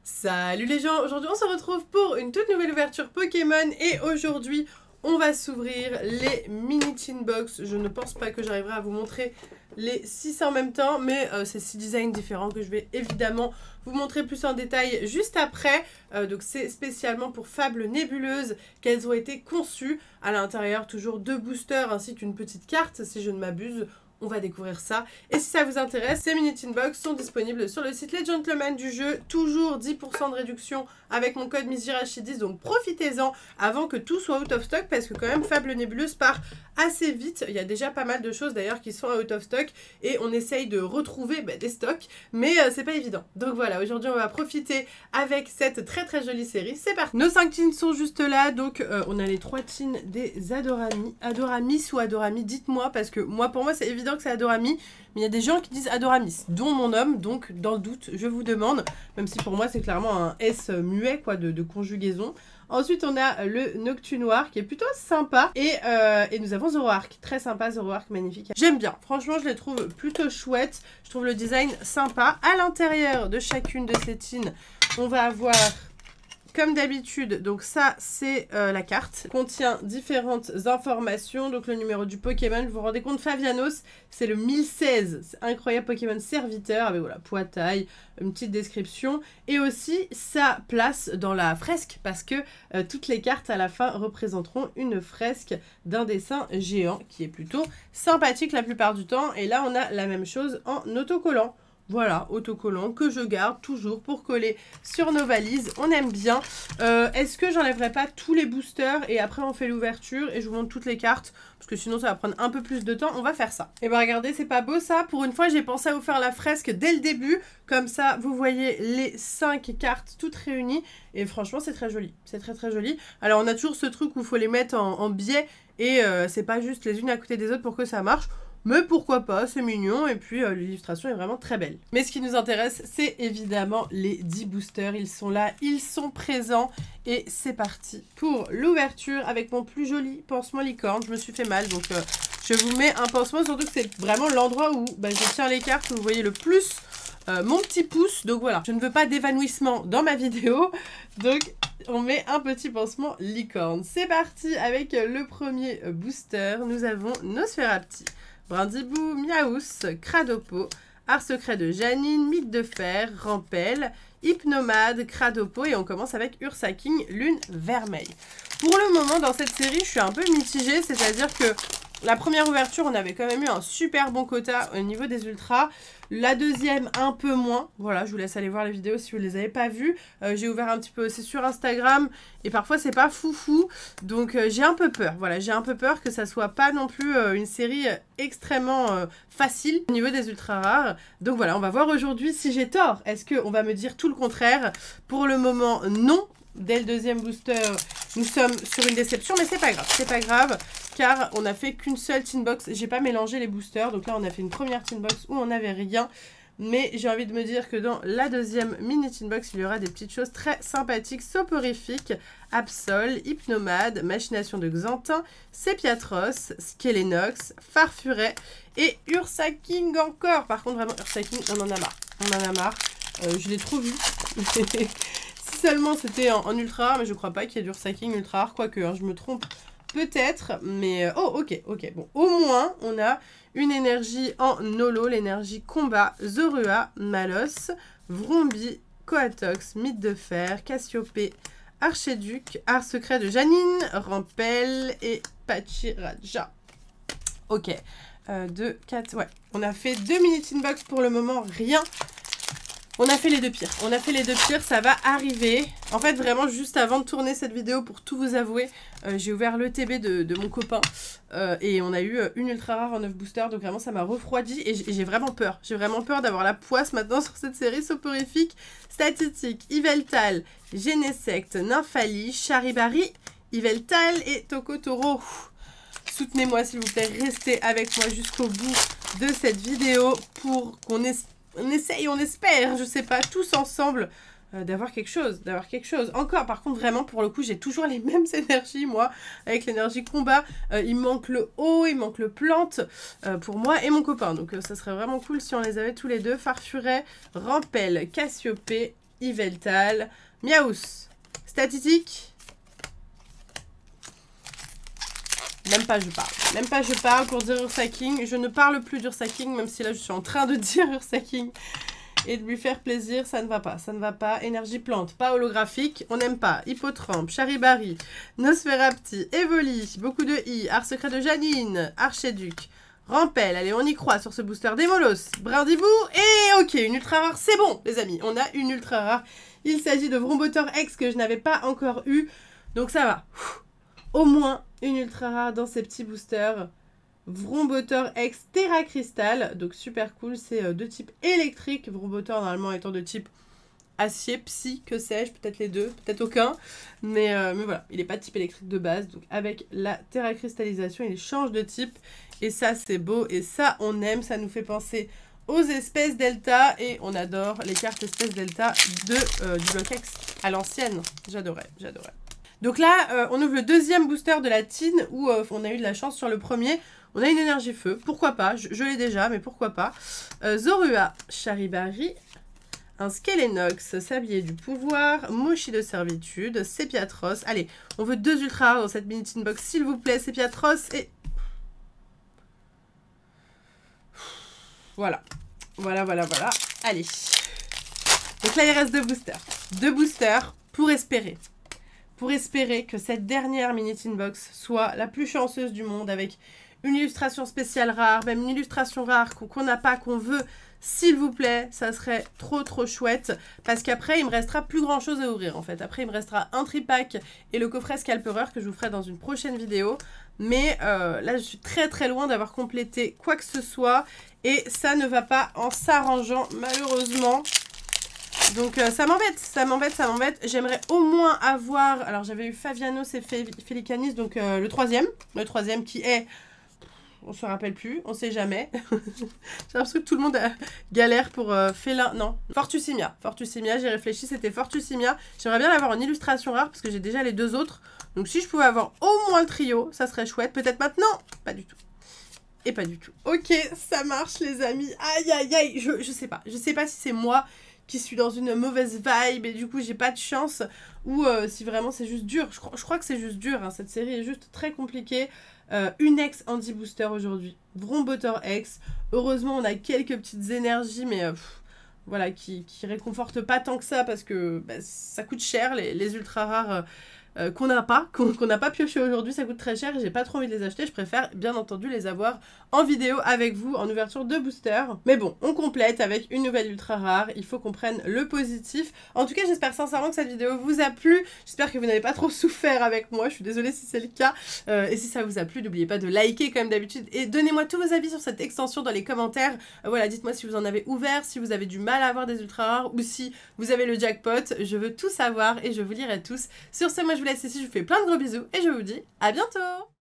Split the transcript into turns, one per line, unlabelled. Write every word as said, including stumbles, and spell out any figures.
Salut les gens, aujourd'hui on se retrouve pour une toute nouvelle ouverture Pokémon et aujourd'hui on va s'ouvrir les mini tin box. Je ne pense pas que j'arriverai à vous montrer les six en même temps, mais euh, c'est six designs différents que je vais évidemment vous montrer plus en détail juste après. Euh, donc c'est spécialement pour Fable Nébuleuse qu'elles ont été conçues. À l'intérieur toujours deux boosters ainsi qu'une petite carte si je ne m'abuse. On va découvrir ça. Et si ça vous intéresse, ces mini tin box sont disponibles sur le site Les Gentlemen du jeu. Toujours dix pour cent de réduction avec mon code Mizirachi dix. Donc profitez-en avant que tout soit out of stock. Parce que quand même Fable Nébuleuse part assez vite. Il y a déjà pas mal de choses d'ailleurs qui sont out of stock. Et on essaye de retrouver bah, des stocks. Mais euh, c'est pas évident. Donc voilà, aujourd'hui on va profiter avec cette très très jolie série. C'est parti. Nos cinq tins sont juste là. Donc euh, on a les trois tins des Adorami. Adoramis ou Adorami, dites-moi. Parce que moi pour moi c'est évident que c'est Adorami, mais il y a des gens qui disent Adoramis, dont mon homme, donc dans le doute, je vous demande, même si pour moi c'est clairement un S muet quoi, de, de conjugaison. Ensuite on a le Noctunoir qui est plutôt sympa, et, euh, et nous avons Zoroark, très sympa, Zoroark, magnifique. J'aime bien, franchement je les trouve plutôt chouettes, je trouve le design sympa. À l'intérieur de chacune de ces tins, on va avoir... Comme d'habitude, donc ça c'est euh, la carte, contient différentes informations, donc le numéro du Pokémon, vous vous rendez compte, Favianos, c'est le mille seize, c'est incroyable, Pokémon serviteur, avec voilà, poids, taille, une petite description, et aussi sa place dans la fresque, parce que euh, toutes les cartes à la fin représenteront une fresque d'un dessin géant, qui est plutôt sympathique la plupart du temps, et là on a la même chose en autocollant. Voilà, autocollant que je garde toujours pour coller sur nos valises. On aime bien. Euh, Est-ce que j'enlèverai pas tous les boosters et après on fait l'ouverture et je vous montre toutes les cartes? Parce que sinon ça va prendre un peu plus de temps. On va faire ça. Et ben regardez, c'est pas beau ça? Pour une fois, j'ai pensé à vous faire la fresque dès le début. Comme ça, vous voyez les cinq cartes toutes réunies. Et franchement, c'est très joli. C'est très très joli. Alors on a toujours ce truc où il faut les mettre en, en biais. Et euh, c'est pas juste les unes à côté des autres pour que ça marche. Mais pourquoi pas, c'est mignon, et puis euh, l'illustration est vraiment très belle. Mais ce qui nous intéresse, c'est évidemment les dix boosters. Ils sont là, ils sont présents, et c'est parti pour l'ouverture avec mon plus joli pansement licorne. Je me suis fait mal, donc euh, je vous mets un pansement, surtout que c'est vraiment l'endroit où bah, je tiens les cartes, où vous voyez le plus euh, mon petit pouce. Donc voilà, je ne veux pas d'évanouissement dans ma vidéo, donc... on met un petit pansement licorne. C'est parti avec le premier booster. Nous avons Nosferapti, Brindibou, Miaous, Cradopo, Art Secret de Janine, Mythe de Fer, Rampel, Hypnomade, Cradopo, et on commence avec Ursaking, Lune Vermeille. Pour le moment, dans cette série, je suis un peu mitigée, c'est-à-dire que la première ouverture, on avait quand même eu un super bon quota au niveau des ultras. La deuxième, un peu moins. Voilà, je vous laisse aller voir les vidéos si vous ne les avez pas vues. Euh, j'ai ouvert un petit peu aussi sur Instagram. Et parfois, c'est pas foufou. Donc, euh, j'ai un peu peur. Voilà, j'ai un peu peur que ça soit pas non plus euh, une série extrêmement euh, facile au niveau des ultras rares. Donc voilà, on va voir aujourd'hui si j'ai tort. Est-ce qu'on va me dire tout le contraire? Pour le moment, non. Dès le deuxième booster, nous sommes sur une déception, mais c'est pas grave, c'est pas grave, car on n'a fait qu'une seule tin box. J'ai pas mélangé les boosters, donc là on a fait une première tin box où on n'avait rien, mais j'ai envie de me dire que dans la deuxième mini tin box, il y aura des petites choses très sympathiques. Soporifique, Absol, Hypnomade, Machination de Xantin, Sépiatros, Skelenox, Farfuret et Ursaking encore. Par contre, vraiment, Ursaking, on en a marre, on en a marre, euh, je l'ai trop vu. Seulement c'était en, en ultra rare, mais je crois pas qu'il y ait du Ursaking ultra rare, quoique hein, je me trompe peut-être, mais oh ok, ok, bon, au moins on a une énergie en holo, l'énergie combat, Zorua, Malos, Vrombi, Coatox, Mythe de Fer, Cassiopée, Archéduc, Art Secret de Janine, Rampel et Pachiraja. Ok, euh, deux, quatre, ouais, on a fait deux mini tin box pour le moment, rien. On a fait les deux pires, on a fait les deux pires, ça va arriver. En fait, vraiment, juste avant de tourner cette vidéo, pour tout vous avouer, euh, j'ai ouvert l'E T B de, de mon copain. Euh, et on a eu une ultra rare en neuf boosters, donc vraiment, ça m'a refroidi. Et j'ai vraiment peur, j'ai vraiment peur d'avoir la poisse maintenant sur cette série. Soporifique, Statistique, Yveltal, Genesect, Nymphali, Charibari, Yveltal et Tokotoro. Soutenez-moi, s'il vous plaît, restez avec moi jusqu'au bout de cette vidéo pour qu'on ait... on essaye, on espère, je sais pas, tous ensemble, euh, d'avoir quelque chose, d'avoir quelque chose. Encore, par contre, vraiment, pour le coup, j'ai toujours les mêmes énergies, moi, avec l'énergie combat. Euh, il manque le haut, il manque le plante, euh, pour moi et mon copain. Donc, euh, ça serait vraiment cool si on les avait tous les deux. Farfuret, Rampel, Cassiopée Yveltal, Miaus, Statistique. Même pas je parle. Même pas je parle pour dire Ursaking. Je ne parle plus d'Ursaking, même si là je suis en train de dire Ursaking. Et de lui faire plaisir, ça ne va pas. Ça ne va pas. Énergie plante, pas holographique. On n'aime pas. Hippotrampe, Charibari, Nosferapti, Evoli, beaucoup de I, Art secret de Janine, Archéduc, Rampel. Allez, on y croit sur ce booster. Démolos, Brindibou. Et ok, une ultra rare, c'est bon, les amis. On a une ultra rare. Il s'agit de Vrombotor X que je n'avais pas encore eu. Donc ça va. Au moins une ultra rare dans ces petits boosters. Vrombotor X Terra Crystal, donc super cool, c'est euh, de type électrique, Vrombotor normalement étant de type acier, psy, que sais-je, peut-être les deux, peut-être aucun, mais, euh, mais voilà, il n'est pas de type électrique de base, donc avec la Terra Cristallisation, il change de type, et ça c'est beau, et ça on aime, ça nous fait penser aux espèces Delta, et on adore les cartes espèces Delta de, euh, du bloc X à l'ancienne, j'adorais, j'adorais. Donc là, euh, on ouvre le deuxième booster de la Tin, où euh, on a eu de la chance sur le premier. On a une énergie feu, pourquoi pas, je, je l'ai déjà, mais pourquoi pas. Euh, Zorua, Charibari, un Skelenox, Sablier du pouvoir, Mochi de servitude, Sepiatros. Allez, on veut deux ultra rares dans cette mini tin box, s'il vous plaît, Sepiatros et... Voilà, voilà, voilà, voilà. Allez. Donc là, il reste deux boosters. Deux boosters pour espérer. Pour espérer que cette dernière mini tin box soit la plus chanceuse du monde avec une illustration spéciale rare, même une illustration rare qu'on n'a pas, qu'on veut, s'il vous plaît, ça serait trop trop chouette, parce qu'après il me restera plus grand chose à ouvrir en fait. Après il me restera un tripack et le coffret Scalperer que je vous ferai dans une prochaine vidéo, mais euh, là je suis très très loin d'avoir complété quoi que ce soit, et ça ne va pas en s'arrangeant malheureusement. Donc euh, ça m'embête, ça m'embête, ça m'embête. J'aimerais au moins avoir... Alors j'avais eu Favianos et Felicanis, donc euh, le troisième. Le troisième qui est... On se rappelle plus, on sait jamais. J'ai l'impression que tout le monde a galère pour euh, Félin... Non, Fortusimia. Fortusimia, j'ai réfléchi, c'était Fortusimia. J'aimerais bien l'avoir en illustration rare parce que j'ai déjà les deux autres. Donc si je pouvais avoir au moins le trio, ça serait chouette. Peut-être maintenant, pas du tout. Et pas du tout. Ok, ça marche les amis. Aïe aïe aïe, je, je sais pas. Je sais pas si c'est moi qui suis dans une mauvaise vibe et du coup j'ai pas de chance, ou euh, si vraiment c'est juste dur. Je, cro je crois que c'est juste dur, hein. Cette série est juste très compliquée. Euh, une ex Andy Booster aujourd'hui, Vrombotor X. Heureusement on a quelques petites énergies, mais euh, pff, voilà, qui, qui réconfortent pas tant que ça parce que bah, ça coûte cher les, les ultra rares. Euh, Euh, qu'on n'a pas, qu'on qu'on n'a pas pioché aujourd'hui, ça coûte très cher et j'ai pas trop envie de les acheter. Je préfère bien entendu les avoir en vidéo avec vous en ouverture de booster. Mais bon, on complète avec une nouvelle ultra rare, il faut qu'on prenne le positif. En tout cas, j'espère sincèrement que cette vidéo vous a plu, j'espère que vous n'avez pas trop souffert avec moi, je suis désolée si c'est le cas. Euh, et si ça vous a plu, n'oubliez pas de liker comme d'habitude et donnez-moi tous vos avis sur cette extension dans les commentaires. Euh, voilà, dites-moi si vous en avez ouvert, si vous avez du mal à avoir des ultra rares ou si vous avez le jackpot, je veux tout savoir et je vous lirai tous. Sur ce, moi je vous laisse ici, je vous fais plein de gros bisous et je vous dis à bientôt.